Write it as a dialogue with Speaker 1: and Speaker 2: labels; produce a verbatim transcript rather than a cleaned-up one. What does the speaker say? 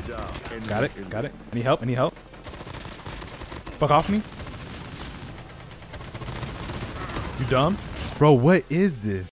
Speaker 1: Got it. Got it. Need help? Any help? Fuck off me. You dumb? Bro, what is this?